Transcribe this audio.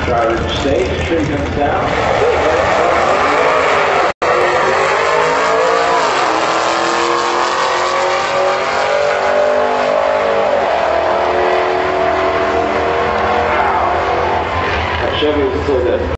Driver stage, tree comes down. Chevy was still good.